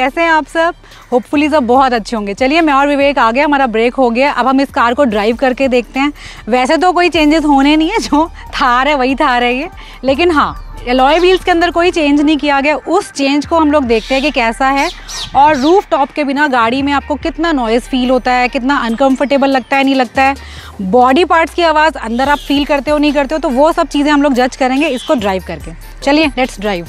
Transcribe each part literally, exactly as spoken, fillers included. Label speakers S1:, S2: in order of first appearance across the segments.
S1: कैसे हैं आप सब? होपफुली सब बहुत अच्छे होंगे। चलिए, मैं और विवेक आ गया, हमारा ब्रेक हो गया। अब हम इस कार को ड्राइव करके देखते हैं। वैसे तो कोई चेंजेस होने नहीं है, जो थार है वही थार है ये, लेकिन हाँ, अलॉय व्हील्स के अंदर कोई चेंज नहीं किया गया। उस चेंज को हम लोग देखते हैं कि कैसा है, और रूफ टॉप के बिना गाड़ी में आपको कितना नॉइज़ फील होता है, कितना अनकंफर्टेबल लगता है, नहीं लगता है, बॉडी पार्ट्स की आवाज़ अंदर आप फील करते हो नहीं करते हो, तो वो सब चीज़ें हम लोग जज करेंगे इसको ड्राइव करके। चलिए, लेट्स ड्राइव।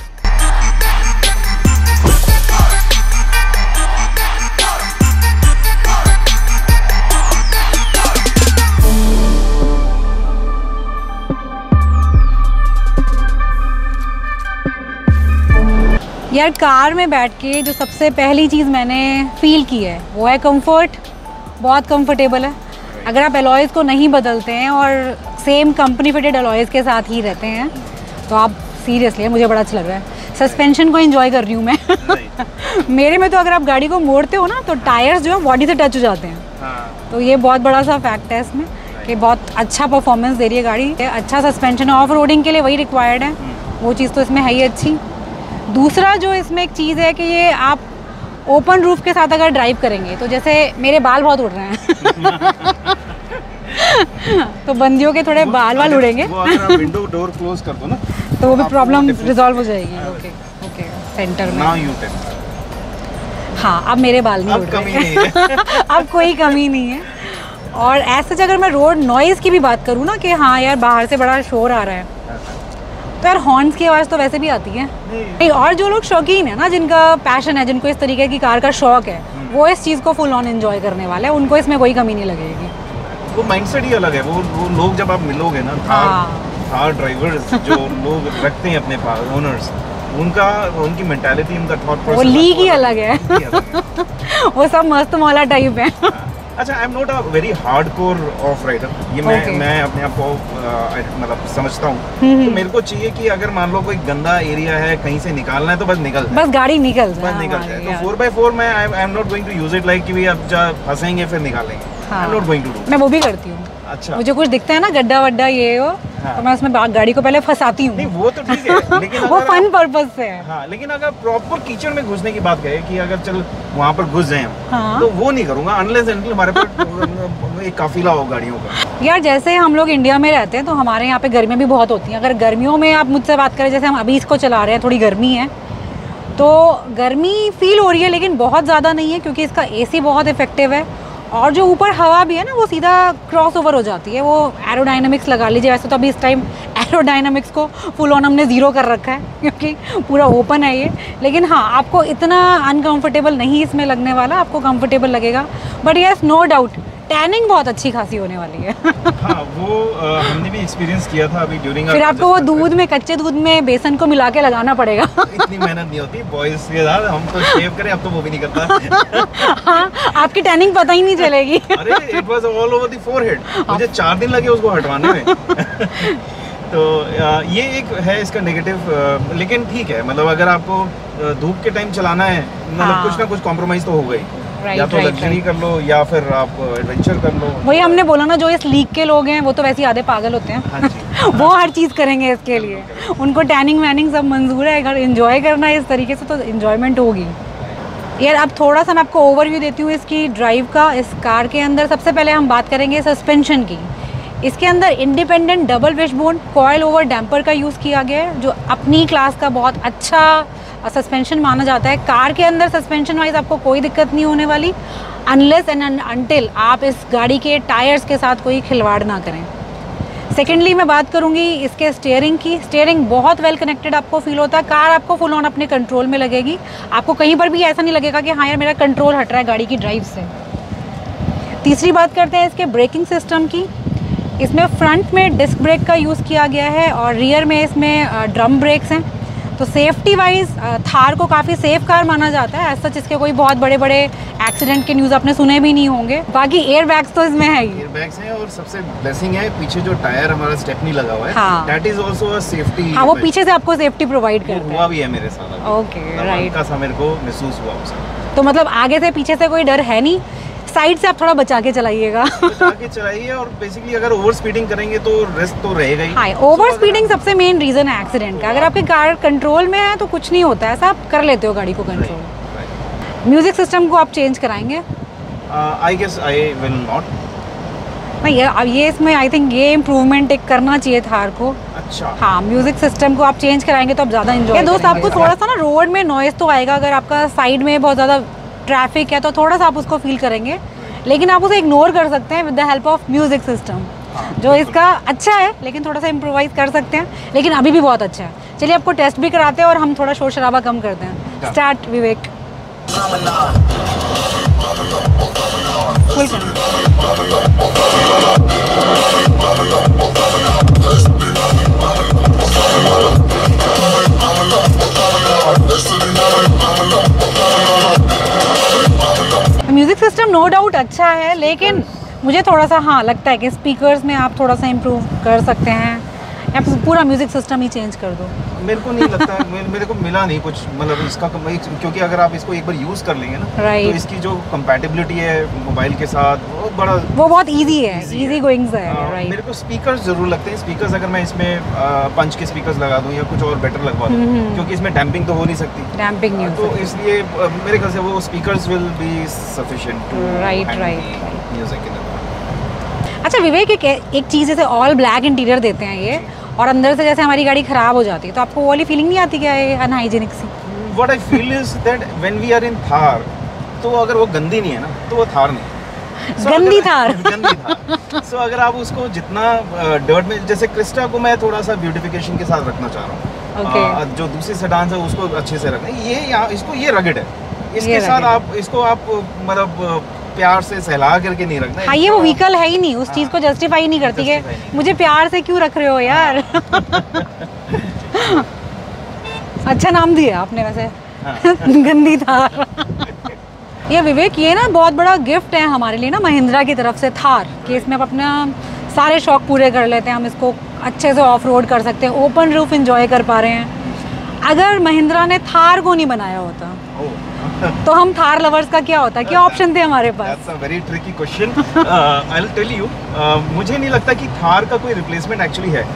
S1: यार, कार में बैठ के जो सबसे पहली चीज़ मैंने फील की है वो है कंफर्ट। बहुत कंफर्टेबल है। अगर आप अलॉयज़ को नहीं बदलते हैं और सेम कंपनी फिटेड अलॉयज़ के साथ ही रहते हैं तो आप सीरियसली, मुझे बड़ा अच्छा लग रहा है। सस्पेंशन को एंजॉय कर रही हूँ मैं। मेरे में तो अगर आप गाड़ी को मोड़ते हो ना तो टायर्स जो है बॉडी से टच हो जाते हैं। हाँ। तो ये बहुत बड़ा सा फैक्ट है इसमें कि बहुत अच्छा परफॉर्मेंस दे रही है गाड़ी। अच्छा सस्पेंशन ऑफ रोडिंग के लिए वही रिक्वायर्ड है, वो चीज़ तो इसमें है ही अच्छी। दूसरा जो इसमें एक चीज़ है कि ये आप ओपन रूफ के साथ अगर ड्राइव करेंगे तो जैसे मेरे बाल बहुत उड़ रहे हैं तो बंदियों के थोड़े बाल वाल उड़ेंगे।
S2: वो अगर आप विंडो डोर क्लोज कर दो ना
S1: तो वो भी प्रॉब्लम रिजॉल्व हो जाएगी। ओके ओके, सेंटर में।
S2: Now you can.
S1: हाँ, अब मेरे बाल नहीं उड़ रहे। अब कोई कमी नहीं है। और ऐसे अगर मैं रोड नॉइज़ की भी बात करूँ ना कि हाँ यार, बाहर से बड़ा शोर आ रहा है, तो यार हॉर्न्स की आवाज़ तो वैसे भी आती है नहीं। और जो लोग शौकीन है ना, जिनका पैशन है, जिनको इस तरीके की कार का शौक है, वो इस चीज़ को फुल ऑन एंजॉय करने वाले हैं। उनको इसमें कोई कमी नहीं लगेगी।
S2: वो माइंडसेट ही अलग है। वो, वो लोग जब आप मिलोगे ना, थार थार ड्राइवर्स जो लोग रखते हैं अपने पास, ओनर्स, उनका उनकी मेंटालिटी, उनका थॉट प्रोसेस,
S1: वो लीग ही अलग है। वो सब मस्त मौला टाइप है।
S2: अच्छा, I am not a very hardcore off rider. ये मैं okay. मैं अपने आप को मतलब समझता हूँ। तो मेरे को चाहिए कि अगर मान लो कोई गंदा एरिया है, कहीं से निकालना है, तो बस निकल जाए,
S1: बस गाड़ी निकल जाए,
S2: बस निकल जाए। तो फोर बाई फोर में I am not going to use it like कि भी आप फंसेंगे फिर निकालेंगे। I am not going to do.
S1: मैं वो भी करती हूँ।
S2: अच्छा, मुझे
S1: कुछ दिखता है ना गड्ढा वड्ढा ये वो, हाँ। तो मैं उसमें गाड़ी को पहले फंसाती हूँ।
S2: नहीं, वो तो ठीक है, लेकिन
S1: वो फन पर्पस से है।
S2: हाँ, लेकिन अगर प्रॉपर कीचड़ में घुसने की बात करें कि अगर चल वहाँ पर घुस जाए, हाँ। तो वो नहीं करूँगा अनलेस अनटिल हमारे पास एक काफिला हो गाड़ियों का।
S1: यार, जैसे हम लोग इंडिया में रहते हैं तो हमारे यहाँ पे गर्मियाँ भी बहुत होती हैं। अगर गर्मियों में आप मुझसे बात करें, जैसे हम अभी इसको चला रहे हैं, थोड़ी गर्मी है, तो गर्मी फील हो रही है, लेकिन बहुत ज़्यादा नहीं है क्योंकि इसका ए सी बहुत इफेक्टिव है। और जो ऊपर हवा भी है ना, वो सीधा क्रॉस ओवर हो जाती है। वो एरोडायनामिक्स लगा लीजिए। वैसे तो अभी इस टाइम एरोडायनामिक्स को फुल ऑन हमने ज़ीरो कर रखा है क्योंकि पूरा ओपन है ये, लेकिन हाँ, आपको इतना अनकंफर्टेबल नहीं इसमें लगने वाला, आपको कंफर्टेबल लगेगा। But yes, no doubt tanning बहुत अच्छी खासी होने वाली है।
S2: हाँ, वो आ, हमने भी एक्सपीरियंस किया था अभी ड्यूरिंग।
S1: फिर आपको वो दूध में, कच्चे दूध में बेसन को मिला के लगाना पड़ेगा।
S2: इतनी मेहनत नहीं होती बॉयज के साथ। हम तो शेव करें, अब तो वो भी नहीं करता।
S1: हाँ, आपकी टैनिंग पता ही नहीं चलेगी।
S2: अरे, it was all over the forehead. मुझे चार दिन लगे उसको हटवाने में। तो ये एक है इसका नेगेटिव, लेकिन ठीक है। मतलब अगर आपको धूप के टाइम चलाना है, मतलब कुछ ना कुछ कॉम्प्रोमाइज तो होगा ही।
S1: Right,
S2: या तो
S1: right,
S2: लग्जरी
S1: right.
S2: कर लो या फिर आप एडवेंचर कर लो।
S1: वही हमने बोला ना, जो इस लीग के लोग हैं वो तो वैसे ही आधे पागल होते हैं।
S2: हाँ जी।
S1: वो हर चीज़ करेंगे इसके लिए। उनको टैनिंग वैनिंग सब मंजूर है। अगर एंजॉय करना है इस तरीके से तो एंजॉयमेंट होगी। यार, अब थोड़ा सा मैं आपको ओवरव्यू देती हूँ इसकी ड्राइव का। इस कार के अंदर सबसे पहले हम बात करेंगे सस्पेंशन की। इसके अंदर independent double wishbone coil over damper का यूज़ किया गया है, जो अपनी क्लास का बहुत अच्छा सस्पेंशन माना जाता है। कार के अंदर सस्पेंशन वाइज आपको कोई दिक्कत नहीं होने वाली, अनलेस एंड अनटिल आप इस गाड़ी के टायर्स के साथ कोई खिलवाड़ ना करें। सेकेंडली मैं बात करूंगी इसके स्टीयरिंग की। स्टीयरिंग बहुत वेल कनेक्टेड आपको फील होता है। कार आपको फुल ऑन अपने कंट्रोल में लगेगी। आपको कहीं पर भी ऐसा नहीं लगेगा कि हाँ यार, मेरा कंट्रोल हट रहा है गाड़ी की ड्राइव से। तीसरी बात करते हैं इसके ब्रेकिंग सिस्टम की। इसमें फ्रंट में डिस्क ब्रेक का यूज़ किया गया है और रियर में इसमें ड्रम ब्रेक्स हैं। तो सेफ्टी वाइज थार को काफ़ी सेफ कार माना जाता है। ऐसा इसके कोई बहुत बड़े बड़े एक्सीडेंट के न्यूज़ आपने सुने भी नहीं होंगे। बाकी एयर बैग्स तो इसमें है ही।
S2: एयर बैग्स हैं और सबसे ब्लेसिंग है पीछे जो टायर हमारा स्टेपनी लगा हुआ है।
S1: हाँ,
S2: that is also a safety.
S1: हाँ, वो पीछे से आपको सेफ्टी प्रोवाइड करता है।
S2: हुआ भी है मेरे साथ।
S1: Okay, right.
S2: का सा मेरे को महसूस हुआ उससे।
S1: तो मतलब आगे से पीछे से कोई डर है नहीं। साइड से आप थोड़ा बचा के चलाइएगा।
S2: बचा के चलाइए। और बेसिकली अगर ओवर स्पीडिंग करेंगे तो रिस्क तो रहेगा ही।
S1: हाँ, ओवर स्पीडिंग सबसे मेन रीजन है एक्सीडेंट का। अगर आपकी कार कंट्रोल में है तो कुछ नहीं होता है, ऐसा आप कर लेते हो गाड़ी को कंट्रोल। म्यूजिक सिस्टम को आप चेंज कराएंगे?
S2: I guess I will not.
S1: नहीं, अब ये इसमें आई थिंक ये इम्प्रूवमेंट एक करना चाहिए थार को।
S2: अच्छा।
S1: हाँ, म्यूजिक सिस्टम को आप चेंज कराएंगे तो आप ज़्यादा इंजॉय। दोस्त आपको थोड़ा सा ना रोड में नॉइज़ तो आएगा, अगर आपका साइड में बहुत ज़्यादा ट्रैफिक है तो थोड़ा सा आप उसको फील करेंगे, लेकिन आप उसे इग्नोर कर सकते हैं with the help of music system, जो इसका अच्छा है, लेकिन थोड़ा सा इम्प्रोवाइज कर सकते हैं, लेकिन अभी भी बहुत अच्छा है। चलिए आपको टेस्ट भी कराते हैं और हम थोड़ा शोर शराबा कम करते हैं। Start Vivek. Full music system no doubt अच्छा है, लेकिन मुझे थोड़ा सा हाँ लगता है कि स्पीकर्स में आप थोड़ा सा इम्प्रूव कर सकते हैं, या पूरा म्यूजिक सिस्टम ही चेंज कर दो।
S2: मेरे को नहीं लगता, मेरे को मिला नहीं कुछ मतलब इसका, क्योंकि अगर आप इसको एक बार यूज़ कर लेंगे ना
S1: right.
S2: तो इसकी जो कंपैटिबिलिटी है मोबाइल के साथ वो बड़ा
S1: वो बहुत इजी है, इजी गोइंग है।
S2: आ,
S1: right.
S2: मेरे को स्पीकर्स जरूर लगते हैं। स्पीकर्स अगर मैं इसमें पंच के स्पीकर्स लगा दूं या कुछ और बेटर लगवा दूं, क्योंकि इसमें डैम्पिंग तो हो नहीं सकती,
S1: डैम्पिंग नहीं हो
S2: तो इसलिए मेरे ख्याल से वो speakers will be sufficient to
S1: right right
S2: music in.
S1: अच्छा विवेक, एक एक चीज़ जैसे ऑल ब्लैक इंटीरियर देते हैं ये, और अंदर से जैसे हमारी गाड़ी खराब हो जाती है, तो आपको वो वाली फीलिंग नहीं आती क्या ये अनहाइजीनिक सी?
S2: What I feel is that when we are in Thar, तो अगर वो गंदी नहीं है ना तो वो थार नहीं so
S1: गंदी थार
S2: गंदी थार सो so, अगर आप उसको जितना डर्ट में, जैसे क्रिस्टा को मैं थोड़ा सा ब्यूटिफिकेशन के साथ रखना चाह रहा हूँ, okay. uh, जो दूसरी सेडान है उसको अच्छे से रखना, ये यहाँ इसको ये रगड़ है, इसके साथ आप इसको आप मतलब प्यार से सहला करके नहीं रखना।
S1: हाँ, ये वो व्हीकल है ही नहीं, उस चीज़ को जस्टिफाई नहीं करती है, मुझे प्यार से क्यों रख रहे हो यार। अच्छा नाम दिया आपने वैसे। हाँ। गंदी थार। ये विवेक, ये ना बहुत बड़ा गिफ्ट है हमारे लिए ना महिंद्रा की तरफ से, थार कि इसमें आप अपना सारे शौक पूरे कर लेते हैं, हम इसको अच्छे से ऑफ रोड कर सकते हैं, ओपन रूफ इंजॉय कर पा रहे हैं। अगर महिंद्रा ने थार को नहीं बनाया होता तो हम थार लवर्स का क्या होता, क्या ऑप्शन थे हमारे पास?
S2: That's a very tricky question. uh, I'll tell you. uh, मुझे नहीं लगता कि थार का कोई रिप्लेसमेंट एक्चुअली है।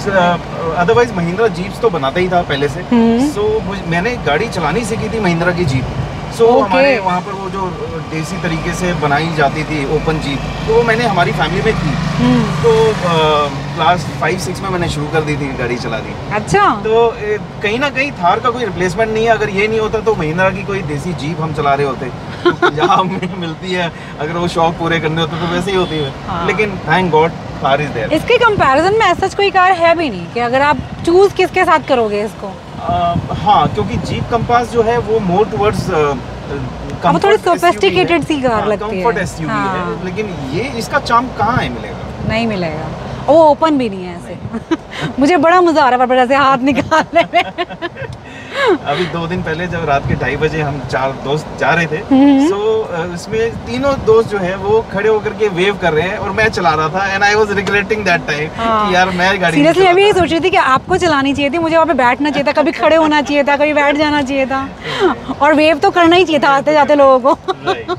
S2: अदरवाइज महिंद्रा जीप्स तो बनाता ही था पहले से। सो so, मैंने गाड़ी चलानी सीखी थी महिंद्रा की जीप। सो so, okay. हमारे वहाँ पर वो जो देसी तरीके से बनाई जाती थी ओपन जीप, तो वो मैंने हमारी फैमिली में की। तो क्लास फाइव सिक्स में मैंने शुरू कर दी थी गाड़ी चला दी।
S1: अच्छा।
S2: तो ए, कहीं ना कहीं थार का कोई रिप्लेसमेंट नहीं है। अगर ये नहीं होता तो महिंद्रा की कोई देसी जीप हम चला रहे होते, तो जहाँ हमें मिलती है, अगर वो शौक पूरे करने होते तो वैसे ही होती है। हाँ। लेकिन thank god Thar is there. इसके
S1: कंपैरिजन में ऐसा कोई कार है भी नहीं कि अगर आप चूज किसके साथ करोगे इसको?
S2: Uh, हाँ, क्योंकि जीप कंपास जो है वो मोर टुवर्ड्स
S1: वो थोड़ी सोफिस्टिकेटेड सी कार लगती है,
S2: कंफर्ट एसयूवी है, लेकिन ये इसका चार्म कहाँ है मिलेगा?
S1: नहीं मिलेगा, वो ओपन भी नहीं है ऐसे। मुझे बड़ा मजा आ रहा है से हाथ निकालने में।
S2: अभी दो दिन पहले जब रात के ढाई बजे हम चार दोस्त जा रहे थे, सो इसमें तीनों दोस्त जो है वो खड़े होकर के वेव कर रहे हैं और मैं चला रहा था, and I was regretting that time कि यार मैं गाड़ी
S1: सीरियसली मैं भी यही सोच रही थी कि आपको चलानी चाहिए थी, मुझे वहाँ पे बैठना चाहिए था, कभी खड़े होना चाहिए था, कभी बैठ जाना चाहिए था, और वेव तो करना ही चाहिए था आते जाते लोगों को।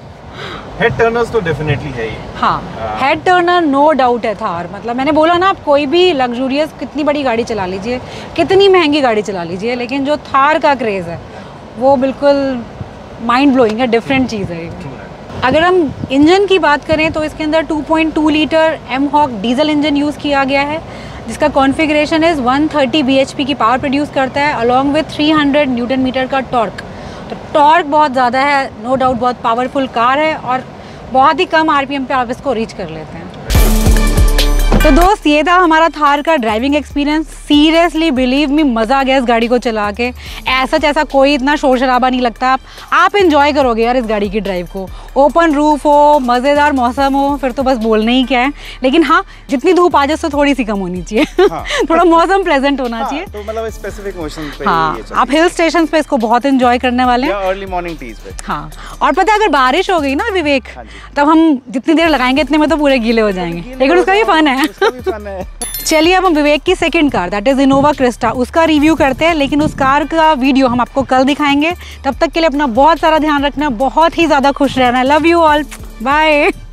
S2: हेड टर्नर्स तो डेफिनेटली है ही।
S1: हाँ, हेड टर्नर नो डाउट है थार। मतलब मैंने बोला ना, आप कोई भी लग्जूरियस कितनी बड़ी गाड़ी चला लीजिए, कितनी महंगी गाड़ी चला लीजिए, लेकिन जो थार का क्रेज़ है वो बिल्कुल माइंड ब्लोइंग है, डिफरेंट चीज़ है। अगर हम इंजन की बात करें तो इसके अंदर two point two litre mHawk diesel engine use किया गया है, जिसका configuration is one thirty B H P की पावर प्रोड्यूस करता है, along with three hundred newton metre का टॉर्क। तो टॉर्क बहुत ज़्यादा है, नो डाउट बहुत पावरफुल कार है, और बहुत ही कम आरपीएम पे आप इसको रीच कर लेते हैं। तो दोस्त, ये था हमारा थार का driving experience. Seriously believe me, मज़ा आ गया इस गाड़ी को चला के। ऐसा जैसा कोई इतना शोर शराबा नहीं लगता, आप आप इंजॉय करोगे यार इस गाड़ी की ड्राइव को। ओपन रूफ हो, मज़ेदार मौसम हो, फिर तो बस बोलना ही क्या है। लेकिन हाँ, जितनी धूप आ जाए तो थोड़ी सी कम होनी चाहिए। हाँ। थोड़ा मौसम प्लेजेंट होना चाहिए।
S2: हाँ, तो मतलब स्पेसिफिक मौसम पे।
S1: हाँ, आप हिल स्टेशन पे इसको बहुत इंजॉय करने वाले हैं,
S2: अर्ली मॉर्निंग टीज पे।
S1: हाँ, और पता है अगर बारिश हो गई ना विवेक, तब हम जितनी देर लगाएंगे इतने में तो पूरे गीले हो जाएंगे, लेकिन उसका भी फन है। चलिए अब हम विवेक की second car, that is Innova Crysta, उसका रिव्यू करते हैं, लेकिन उस कार का वीडियो हम आपको कल दिखाएंगे। तब तक के लिए अपना बहुत सारा ध्यान रखना, बहुत ही ज़्यादा खुश रहना। Love you all, bye.